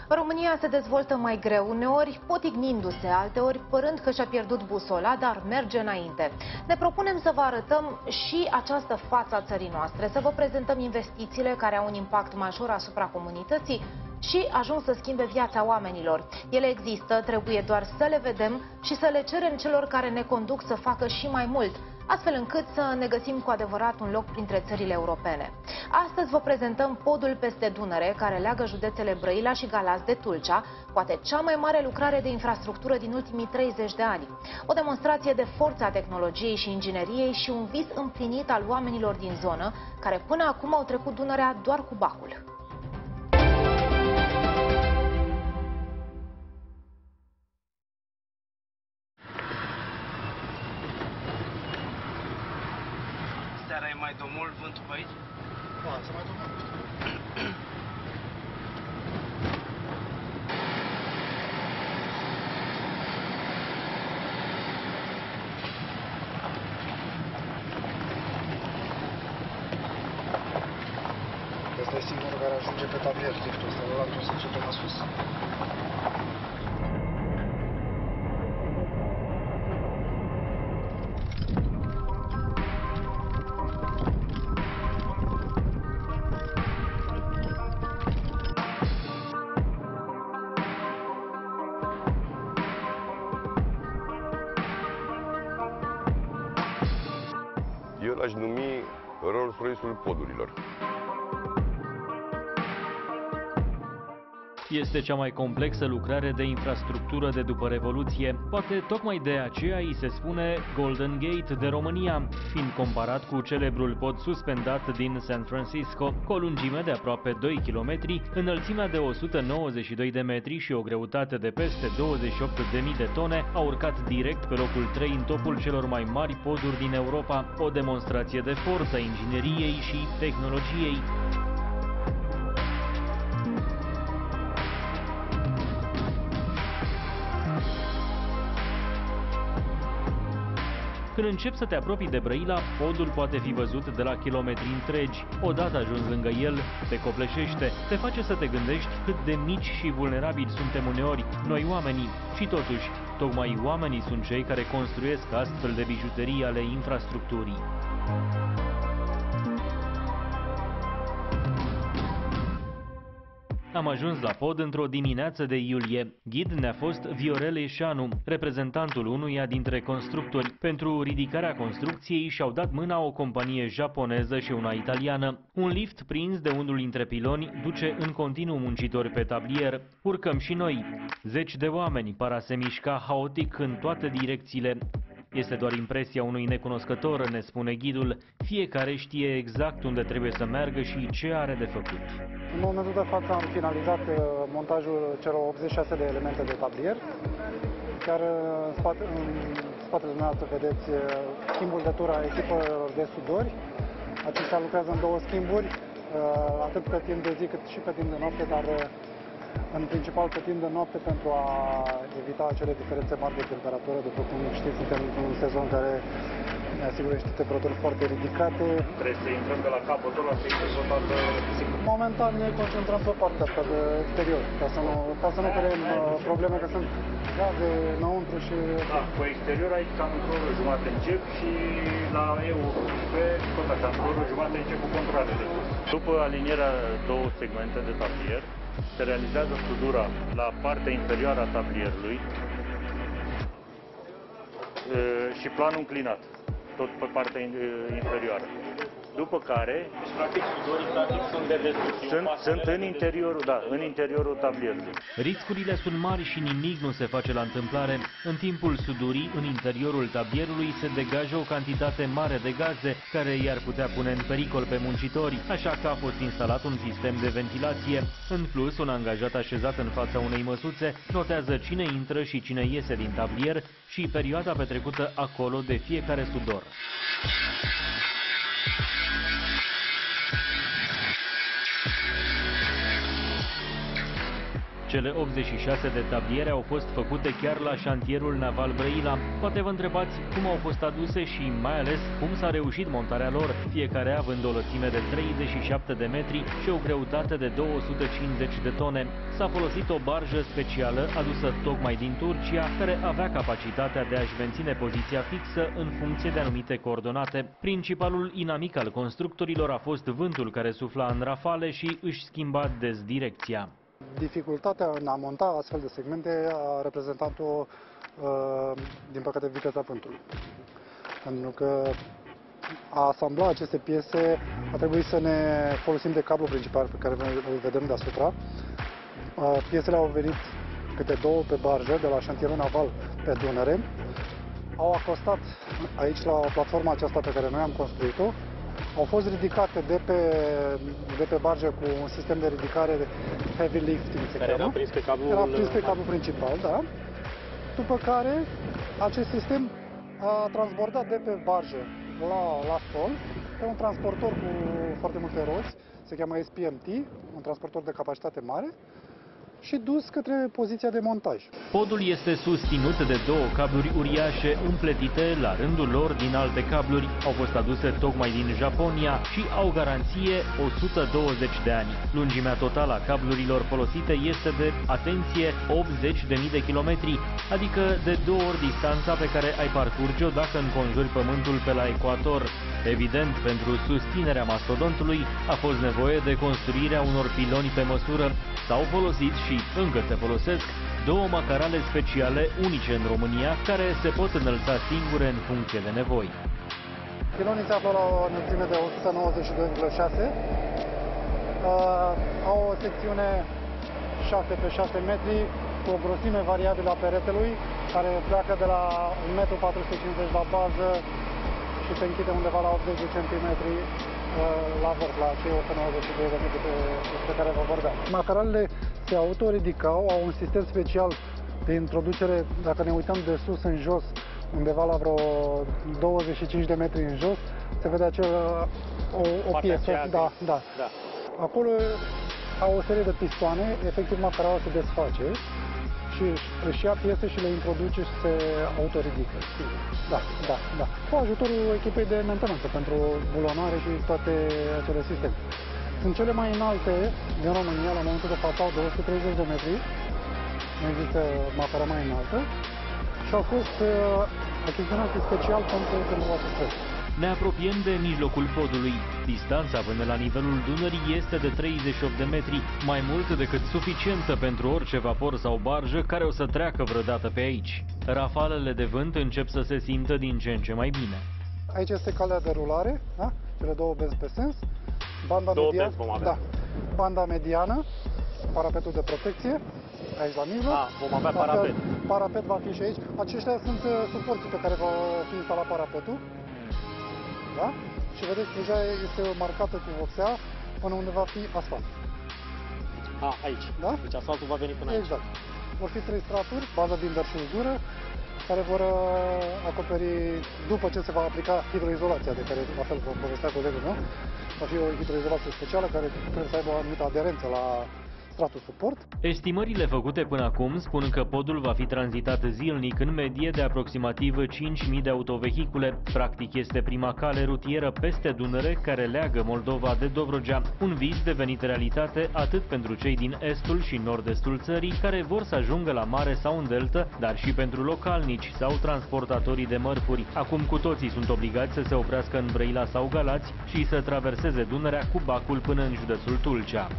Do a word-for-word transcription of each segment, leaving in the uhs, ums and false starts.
România se dezvoltă mai greu, uneori potignindu-se, alteori părând că și-a pierdut busola, dar merge înainte. Ne propunem să vă arătăm și această față a țării noastre, să vă prezentăm investițiile care au un impact major asupra comunității și ajung să schimbe viața oamenilor. Ele există, trebuie doar să le vedem și să le cerem celor care ne conduc să facă și mai mult, astfel încât să ne găsim cu adevărat un loc printre țările europene. Astăzi vă prezentăm podul peste Dunăre, care leagă județele Brăila și Galați de Tulcea, poate cea mai mare lucrare de infrastructură din ultimii treizeci de ani. O demonstrație de forța a tehnologiei și ingineriei și un vis împlinit al oamenilor din zonă, care până acum au trecut Dunărea doar cu bacul. Seara e mai domol vântul pe aici? Da, se mai domol. Ăsta e singurul care ajunge pe tablier, liftul ăsta, ăla trebuie să duce până sus. Eu l-aș numi Rolls-Royce-ul podurilor. Este cea mai complexă lucrare de infrastructură de după Revoluție. Poate tocmai de aceea îi se spune Golden Gate de România, fiind comparat cu celebrul pod suspendat din San Francisco, cu o lungime de aproape doi kilometri, înălțimea de o sută nouăzeci și doi de metri și o greutate de peste douăzeci și opt de mii de tone, a urcat direct pe locul trei în topul celor mai mari poduri din Europa, o demonstrație de forță a ingineriei și tehnologiei. Când începi să te apropii de Brăila, podul poate fi văzut de la kilometri întregi. Odată ajuns lângă el, te copleșește, te face să te gândești cât de mici și vulnerabili suntem uneori, noi oamenii. Și totuși, tocmai oamenii sunt cei care construiesc astfel de bijuterii ale infrastructurii. Am ajuns la pod într-o dimineață de iulie. Ghid ne-a fost Viorel Eșanu, reprezentantul unuia dintre constructori. Pentru ridicarea construcției și-au dat mâna o companie japoneză și una italiană. Un lift prins de unul dintre piloni duce în continuu muncitori pe tablier. Urcăm și noi. Zeci de oameni par a se mișca haotic în toate direcțiile. Este doar impresia unui necunoscător, ne spune ghidul. Fiecare știe exact unde trebuie să meargă și ce are de făcut. În momentul de față am finalizat montajul celor optzeci și șase de elemente de tablier. Chiar în, spate, în spatele dumneavoastră vedeți schimbul de tură a echipelor de sudori. Aceștia lucrează în două schimburi, atât pe timp de zi cât și pe timp de noapte, dar în principal pe timp de noapte pentru a evita acele diferențe mari de temperatură. După cum știți, suntem într-un sezon care ne asigură niște temperaturi foarte ridicate. Trebuie să intrăm de la capătul ăla, să intrăm pe toată sigur. Momentan ne concentrăm pe partea asta de exterior, ca să nu, ca să nu creăm probleme, că sunt gaze înăuntru și... Da, cu exterior aici cam într-o oră jumate încep și la E U pe tot așa, într-o oră jumate încep cu controlele. După alinierea două segmente de tablier, se realizează sudura la partea inferioară a tablierului și planul înclinat, tot pe partea inferioară. După care, Practic, sudorii practic sunt de desubt. sunt, sunt în interiorul, da, în interiorul tablierului. Riscurile sunt mari și nimic nu se face la întâmplare. În timpul sudurii, în interiorul tablierului se degajă o cantitate mare de gaze care i-ar putea pune în pericol pe muncitori, așa că a fost instalat un sistem de ventilație. În plus, un angajat așezat în fața unei măsuțe notează cine intră și cine iese din tablier și perioada petrecută acolo de fiecare sudor. Cele optzeci și șase de tabliere au fost făcute chiar la șantierul naval Brăila. Poate vă întrebați cum au fost aduse și mai ales cum s-a reușit montarea lor, fiecare având o lățime de treizeci și șapte de metri și o greutate de două sute cincizeci de tone. S-a folosit o barjă specială adusă tocmai din Turcia, care avea capacitatea de a-și menține poziția fixă în funcție de anumite coordonate. Principalul inamic al constructorilor a fost vântul care sufla în rafale și își schimba des direcția. Dificultatea în a monta astfel de segmente a reprezentat-o, din păcate, viteza vântului. Pentru că a asambla aceste piese a trebuit să ne folosim de cablu principal pe care îl vedem deasupra. Piesele au venit câte două pe barjă de la șantierul naval pe Dunăre. Au acostat aici la platforma aceasta pe care noi am construit-o. Au fost ridicate de pe, de pe barjă cu un sistem de ridicare de heavy lifting, se care era prins pe cablul, era prins pe cablul principal, da. După care acest sistem a transbordat de pe barjă la, la sol pe un transportor cu foarte multe roți, se cheamă S P M T, un transportor de capacitate mare, și dus către poziția de montaj. Podul este susținut de două cabluri uriașe împletite la rândul lor din alte cabluri. Au fost aduse tocmai din Japonia și au garanție o sută douăzeci de ani. Lungimea totală a cablurilor folosite este de, atenție, optzeci de mii de kilometri, adică de două ori distanța pe care ai parcurge-o dacă înconjuri Pământul pe la ecuator. Evident, pentru susținerea mastodontului a fost nevoie de construirea unor piloni pe măsură. S-au folosit și încă se folosesc două macarale speciale unice în România, care se pot înălța singure în funcție de nevoi. Pilonii se află la o înălțime de o sută nouăzeci și doi virgulă șase. Uh, au o secțiune șase pe șase metri cu o grosime variabilă a peretelui, care pleacă de la un metru patru sute cincizeci la bază și se închide undeva la optzeci de centimetri la vârf, la cei o sută nouăzeci și doi de metri despre care vă vorbeam. Macaralele se autoridicau, au un sistem special de introducere, dacă ne uităm de sus în jos, undeva la vreo douăzeci și cinci de metri în jos, se vede acel, o, o piesă. Da, da. Da. Acolo au o serie de pistoane, efectiv macarala se desface și își ia piese și le introduce și se autoridică. Da, da, da. Cu ajutorul echipei de mentenanță pentru bulonare și toate acele sisteme. Sunt cele mai înalte din România, la momentul de față au două sute treizeci de metri, nu există macara mai înaltă, și au fost uh, achiziționate special pentru, pentru acest proiect. Ne apropiem de mijlocul podului. Distanța până la nivelul Dunării este de treizeci și opt de metri, mai mult decât suficientă pentru orice vapor sau barjă care o să treacă vreodată pe aici. Rafalele de vânt încep să se simtă din ce în ce mai bine. Aici este calea de rulare, da? Cele două benzi pe sens. Banda două mediană, benzi vom avea. Da. Banda mediană, parapetul de protecție, aici la mijloc. A, vom avea parapet. Parapet va fi și aici. Aceștia sunt suporții pe care va fi instalat parapetul. Da? Și vedeți, deja este marcată cu vopsea până unde va fi asfalt. A, aici. Da? Deci asfaltul va veni până aici. Exact. Vor fi trei straturi, bază, binder și uzură, care vor acoperi, după ce se va aplica hidroizolația, de care, la fel, vă povestea colegul meu, va fi o hidroizolație specială care trebuie să aibă o anumită aderență la stratul suport. Estimările făcute până acum spun că podul va fi tranzitat zilnic în medie de aproximativ cinci mii de autovehicule. Practic este prima cale rutieră peste Dunăre care leagă Moldova de Dobrogea, un vis devenit realitate atât pentru cei din estul și nord-estul țării care vor să ajungă la mare sau în delta, dar și pentru localnici sau transportatorii de mărfuri. Acum cu toții sunt obligați să se oprească în Brăila sau Galați și să traverseze Dunărea cu bacul până în județul Tulcea.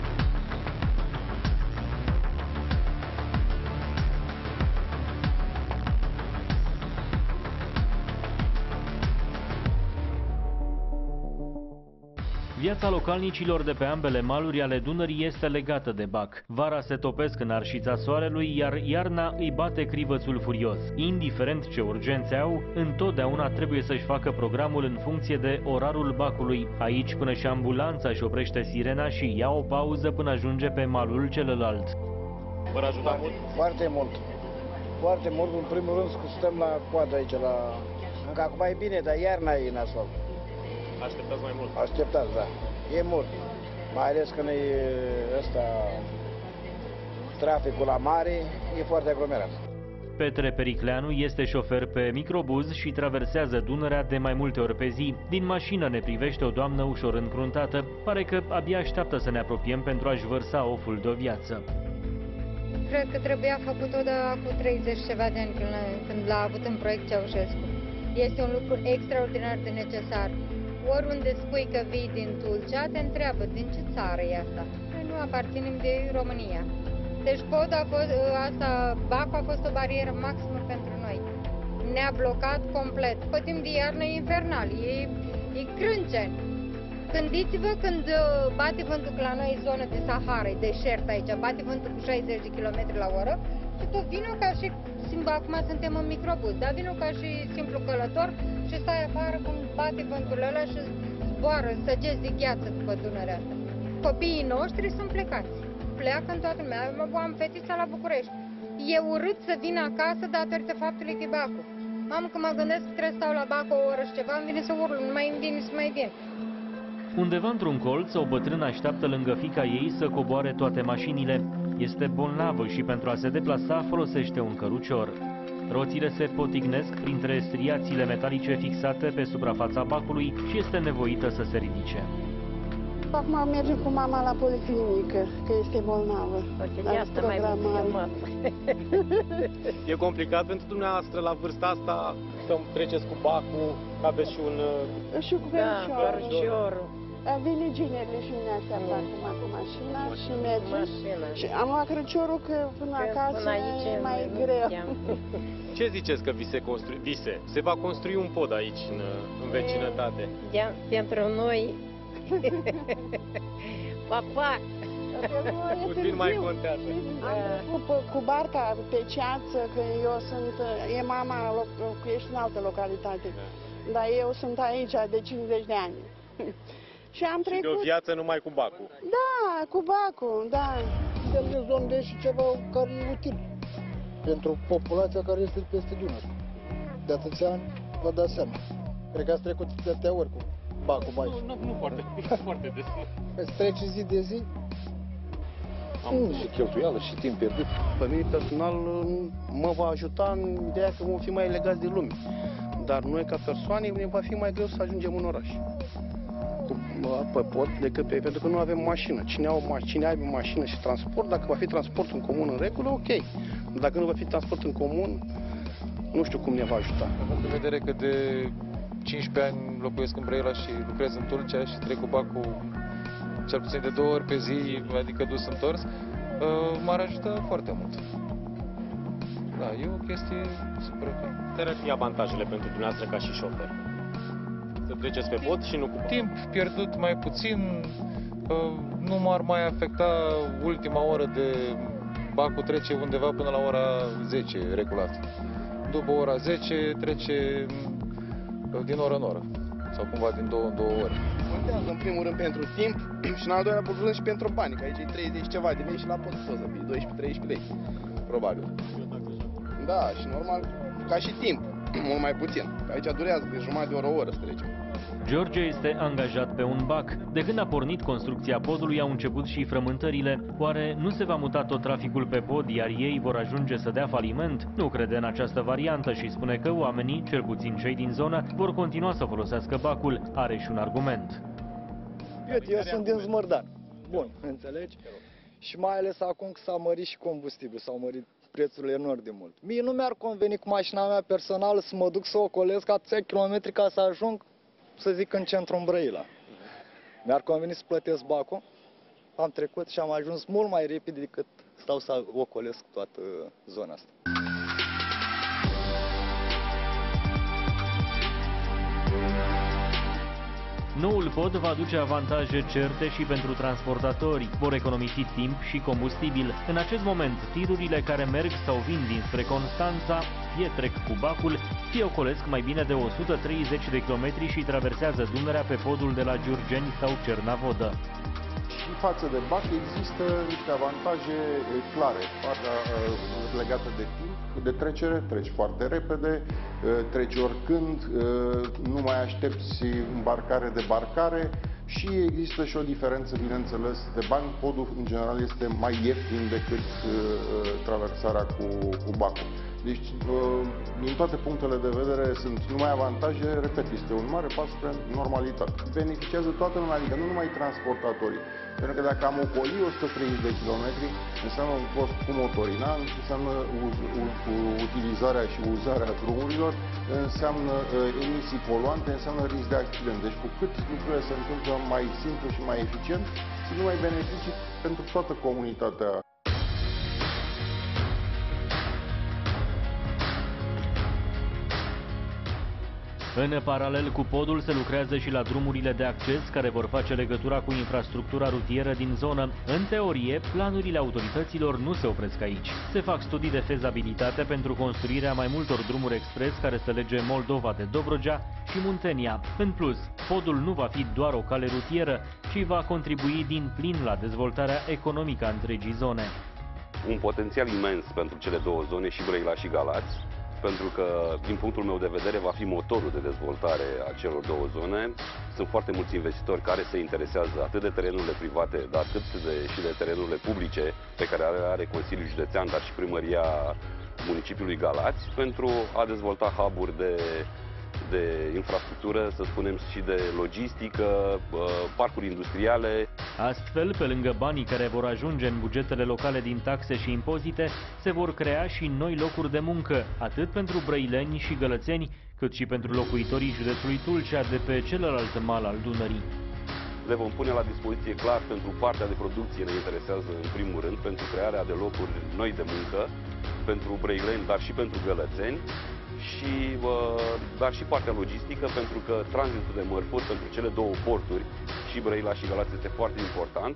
Viața localnicilor de pe ambele maluri ale Dunării este legată de bac. Vara se topesc în arșița soarelui, iar iarna îi bate crivățul furios. Indiferent ce urgențe au, întotdeauna trebuie să-și facă programul în funcție de orarul bacului. Aici, până și ambulanța își oprește sirena și ia o pauză până ajunge pe malul celălalt. V-ar ajuta mult? Foarte mult. Foarte mult. În primul rând, stăm la coadă aici la... Încă acum e bine, dar iarna e în asfalt. Așteptați mai mult? Așteptați, da. E mult. Mai ales când e ăsta traficul la mare e foarte aglomerat. Petre Pericleanu este șofer pe microbuz și traversează Dunărea de mai multe ori pe zi. Din mașină ne privește o doamnă ușor încruntată. Pare că abia așteaptă să ne apropiem pentru a-și vărsa oful de o viață. Cred că trebuia făcut-o de acum treizeci ceva de ani, când, când l-a avut în proiect Ceaușescu. Este un lucru extraordinar de necesar. Oriunde spui că vii din Tulcea, te întreabă din ce țară e asta. Noi nu aparținem de România. Deci podul a fost, asta, bacul a fost o barieră maximă pentru noi. Ne-a blocat complet. Pe timp de iarnă e infernal, e, e crâncen. Gândiți-vă când bate vântul, la noi e zonă de Sahara, e deșert aici, bate vântul cu șaizeci de kilometri la oră și tot vină ca și, acum suntem în microbuz, dar vină ca și simplu călător și stai afară cum bate vântul ăla și zboară, săgeți de gheață după Dunărea asta. Copiii noștri sunt plecați, pleacă în toată lumea. Am fetița la București. E urât să vin acasă datorită faptului că e bacul. Am că mă gândesc că trebuie să stau la bac o oră și ceva, îmi vine să urlu, nu mai îmi vine să mai vin. Undeva într-un colț, o bătrână așteaptă lângă fiica ei să coboare toate mașinile. Este bolnavă și pentru a se deplasa folosește un cărucior. Roțile se potignesc printre striațiile metalice fixate pe suprafața bacului și este nevoită să se ridice. Acum mergem cu mama la policlinică, că este bolnavă. De asta mai mă. E complicat pentru dumneavoastră la vârsta asta să treceți cu bacul, că aveți și un... Și cu căruciorul. Vine ginerile și ne așteaptă acum cu mașina și mergem. Și am luat căruciorul că până acasă e mai greu. Ce ziceți că vi se construi? Vise? Se va construi un pod aici, în, în vecinătate. Pentru noi... Papa! Puțin mai contează. Am cu, cu barca pe ceață, că eu sunt, e mama locuiește în altă localitate, da. Dar eu sunt aici de cincizeci de ani. Și am trecut... Și de o viață numai cu bacul. Da, cu bacul, da. Suntem zonde și ceva care e util pentru populația care este peste Dunăre. De atâția ani, vă dați seama. Cred că ați trecut de atâtea ori cu bacul mai. Nu, nu foarte, foarte des. Îți trece zi de zi? Am mm. și cheltuială și timp pierdut. Pe mine personal mă va ajuta în ideea că vom fi mai legați de lume. Dar noi ca persoane ne va fi mai greu să ajungem în oraș. Pe pod decât pe, pentru că nu avem mașină. Cine, au, cine are mașină și transport, dacă va fi transport în comun în regulă, ok. Dacă nu va fi transport în comun, nu știu cum ne va ajuta. Având în vedere că de cincisprezece ani locuiesc în Brăila și lucrez în Tulcea și trec cu bacul cel puțin de două ori pe zi, adică dus întors, m-ar ajuta foarte mult. Da, e o chestie super ok. Care ar fi avantajele pentru dumneavoastră ca și șofer? Să treceți pe pod și nu cu timp pierdut mai puțin, nu m-ar mai afecta ultima oră de bacul trece undeva până la ora zece regulat. După ora zece trece din oră în oră sau cumva din două în două ore. Contează în primul rând pentru timp și în al doilea rând și pentru bani, că aici e treizeci ceva de lei și la pod să fie doisprezece treisprezece lei, probabil. Da, și normal, ca și timp, mult mai puțin. Aici durează de jumătate de oră, o oră să trecem. George este angajat pe un bac. De când a pornit construcția podului au început și frământările. Oare nu se va muta tot traficul pe pod, iar ei vor ajunge să dea faliment? Nu crede în această variantă și spune că oamenii, cel puțin cei din zonă, vor continua să folosească bacul. Are și un argument. Eu, eu sunt din Zmărdan. Bun, înțelegi? Și mai ales acum că s-a mărit și combustibil, s-au mărit prețurile enorm de mult. Mie nu mi-ar conveni cu mașina mea personală să mă duc să ocolesc atâția kilometri ca să ajung, să zic, în centru în Brăila. Mi-ar conveni să plătesc bacul. Am trecut și am ajuns mult mai repede decât stau să ocolesc toată zona asta. Noul pod va aduce avantaje certe și pentru transportatori. Vor economisi timp și combustibil. În acest moment, tirurile care merg sau vin dinspre Constanța fie trec cu bacul, fie ocolesc mai bine de o sută treizeci de kilometri și traversează Dunărea pe podul de la Giurgeni sau Cernavodă. Și față de bac există niște avantaje clare. Partea legată de timp, de trecere, treci foarte repede, treci oricând, nu mai aștepți îmbarcare, debarcare, Și există și o diferență, bineînțeles, de bani. Podul, în general, este mai ieftin decât uh, traversarea cu, cu bacul. Deci, uh, din toate punctele de vedere, sunt numai avantaje. Repet, este un mare pas spre normalitate. Beneficiază toată lumea, adică nu numai transportatorii. Pentru că dacă am ocoli o sută treizeci de kilometri, înseamnă un cost cu motorina, înseamnă uz, uz, utilizarea și uzarea drumurilor, înseamnă uh, emisii poluante, înseamnă risc de accident. Deci cu cât lucrurile se întâmplă mai simplu și mai eficient, sunt numai beneficii pentru toată comunitatea. În paralel cu podul se lucrează și la drumurile de acces care vor face legătura cu infrastructura rutieră din zonă. În teorie, planurile autorităților nu se opresc aici. Se fac studii de fezabilitate pentru construirea mai multor drumuri expres care să lege Moldova de Dobrogea și Muntenia. În plus, podul nu va fi doar o cale rutieră, ci va contribui din plin la dezvoltarea economică a întregii zone. Un potențial imens pentru cele două zone, și Brăila și Galați, pentru că, din punctul meu de vedere, va fi motorul de dezvoltare a celor două zone. Sunt foarte mulți investitori care se interesează atât de terenurile private, dar atât de, și de terenurile publice pe care are, are Consiliul Județean, dar și Primăria Municipiului Galați, pentru a dezvolta hub-uri de, de infrastructură, să spunem, și de logistică, parcuri industriale. Astfel, pe lângă banii care vor ajunge în bugetele locale din taxe și impozite, se vor crea și noi locuri de muncă, atât pentru brăileni și gălățeni, cât și pentru locuitorii județului Tulcea de pe celălalt mal al Dunării. Le vom pune la dispoziție clar pentru partea de producție, ne interesează în primul rând, pentru crearea de locuri noi de muncă, pentru brăileni, dar și pentru gălățeni, și, dar și partea logistică, pentru că tranzitul de mărfuri pentru cele două porturi, și Brăila și Galați, este foarte important.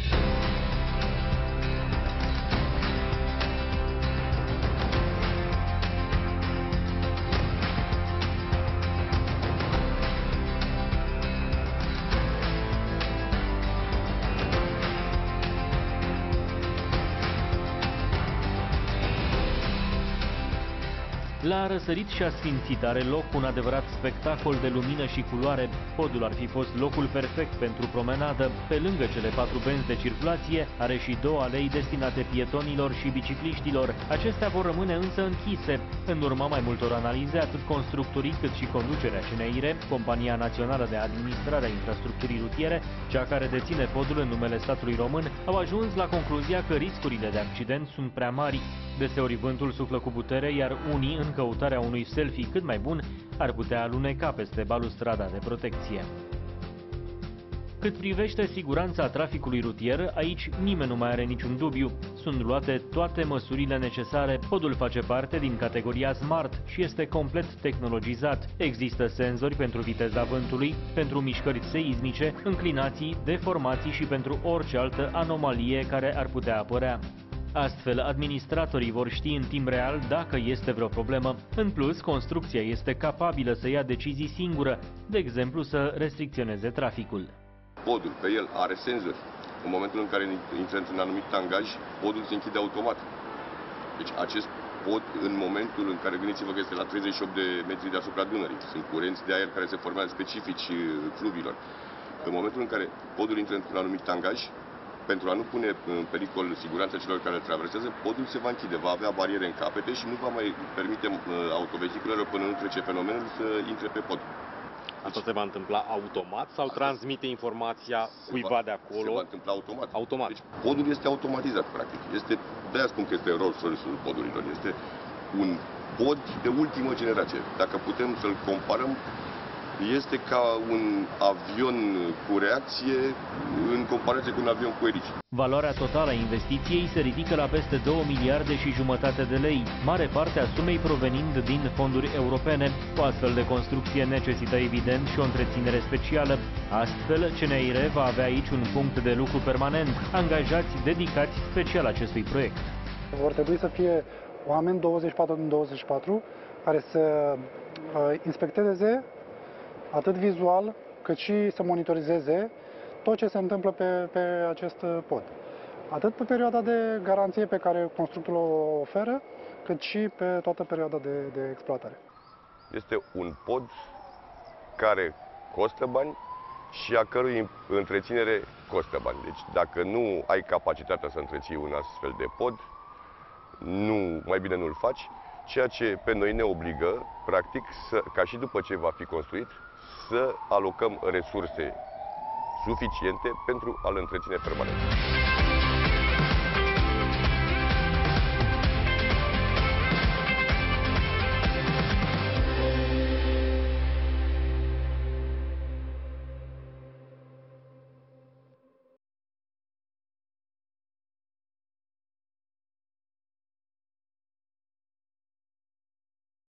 La răsărit și asfințit are loc un adevărat spectacol de lumină și culoare. Podul ar fi fost locul perfect pentru promenadă. Pe lângă cele patru benzi de circulație, are și două alei destinate pietonilor și bicicliștilor. Acestea vor rămâne însă închise. În urma mai multor analize, atât constructorii cât și conducerea C N I R E, Compania Națională de Administrare a Infrastructurii Rutiere, cea care deține podul în numele statului român, au ajuns la concluzia că riscurile de accident sunt prea mari. Deseori vântul suflă cu putere, iar unii, în căutarea unui selfie cât mai bun, ar putea aluneca peste balustrada de protecție. Cât privește siguranța traficului rutier, aici nimeni nu mai are niciun dubiu. Sunt luate toate măsurile necesare. Podul face parte din categoria Smart și este complet tehnologizat. Există senzori pentru viteza vântului, pentru mișcări seismice, înclinații, deformații și pentru orice altă anomalie care ar putea apărea. Astfel, administratorii vor ști în timp real dacă este vreo problemă. În plus, construcția este capabilă să ia decizii singură, de exemplu să restricționeze traficul. Podul pe el are senzori. În momentul în care intră într-un anumit tangaj, podul se închide automat. Deci acest pod, în momentul în care, gândiți-vă că este la treizeci și opt de metri deasupra Dunării, sunt curenți de aer care se formează specifici fluviilor. În momentul în care podul intră într-un anumit tangaj, pentru a nu pune în pericol siguranța celor care îl traversează, podul se va închide, va avea bariere în capete și nu va mai permite autovehiculelor, până nu trece fenomenul, să intre pe pod. Asta se va întâmpla automat sau Asta transmite informația cuiva de acolo? Se va întâmpla automat. automat. Deci podul este automatizat, practic. Este, de-aia spun că este Rolls-Royce-ul podurilor. Este un pod de ultimă generație. Dacă putem să-l comparăm, este ca un avion cu reacție în comparație cu un avion cu elici. Valoarea totală a investiției se ridică la peste două miliarde și jumătate de lei, mare parte a sumei provenind din fonduri europene. O astfel de construcție necesită evident și o întreținere specială. Astfel, C N I R E va avea aici un punct de lucru permanent, angajați dedicați special acestui proiect. Vor trebui să fie oameni douăzeci și patru din douăzeci și patru care să uh, inspecteze atât vizual, cât și să monitorizeze tot ce se întâmplă pe, pe acest pod. Atât pe perioada de garanție pe care constructorul o oferă, cât și pe toată perioada de, de exploatare. Este un pod care costă bani, și a cărui întreținere costă bani. Deci dacă nu ai capacitatea să întreții un astfel de pod, nu, mai bine nu-l faci, ceea ce pe noi ne obligă, practic, să, ca și după ce va fi construit, să alocăm resurse suficiente pentru a-l întreține permanent.